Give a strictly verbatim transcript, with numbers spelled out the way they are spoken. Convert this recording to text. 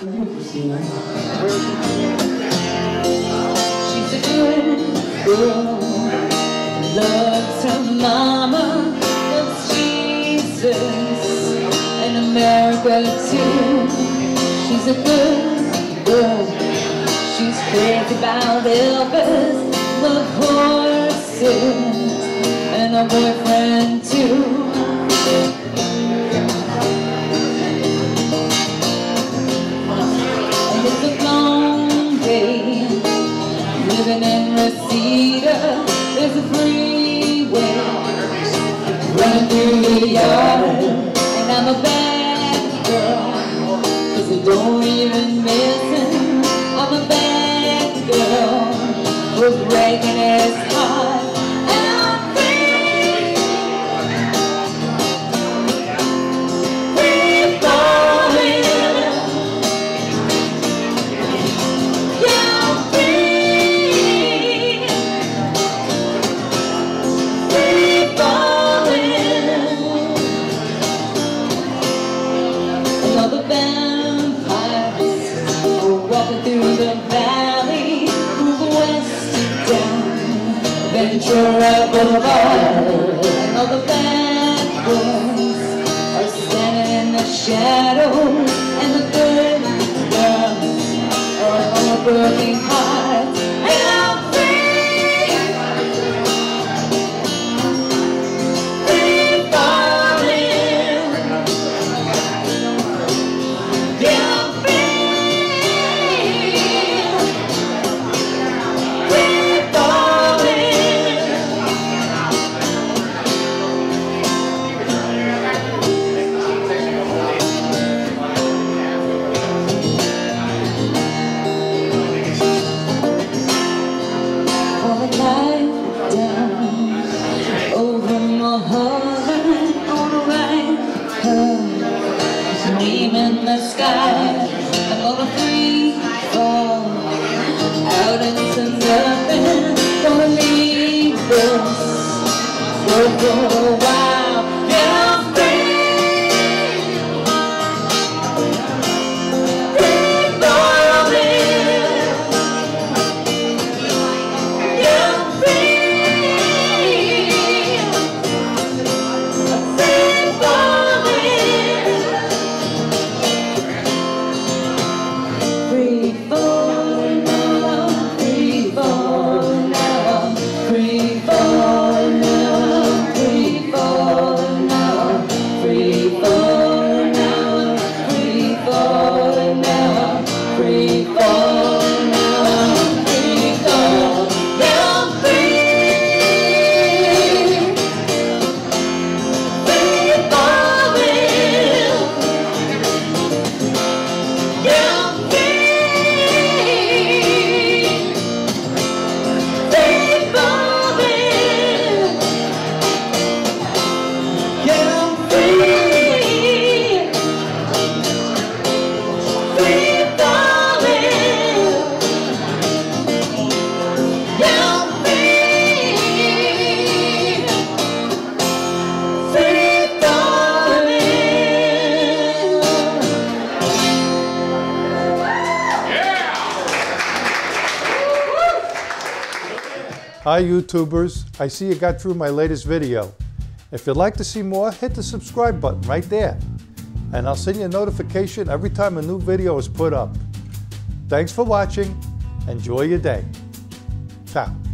She's a good girl, loves her mama, loves Jesus, and America too. She's a good girl, she's crazy about Elvis, love horses, and a boyfriend too. Living in Reseda, there's a freeway running through the yard, and I'm a bad girl, cause I don't even miss him. I'm a bad girl, who's breaking his heart, and I'm free, free falling. Through the valley, move west down Ventura Boulevard, and all the bad boys are standing in the shadows, and the good girls are all working hard, and I'm free, free falling, yeah, I'm free. In the sky, I'm gonna free fall out into nothing. Gonna leave this world for a while. Yeah, I'm free, free falling. Yeah, I'm free, free falling. Free fall now, free fall now, free fall now, free fall now, free fall now, free fall now, free fall now, free fall now, free, free falling, yeah. Hi YouTubers, I see you got through my latest video. If you'd like to see more, hit the subscribe button right there. And I'll send you a notification every time a new video is put up. Thanks for watching. Enjoy your day. Ciao.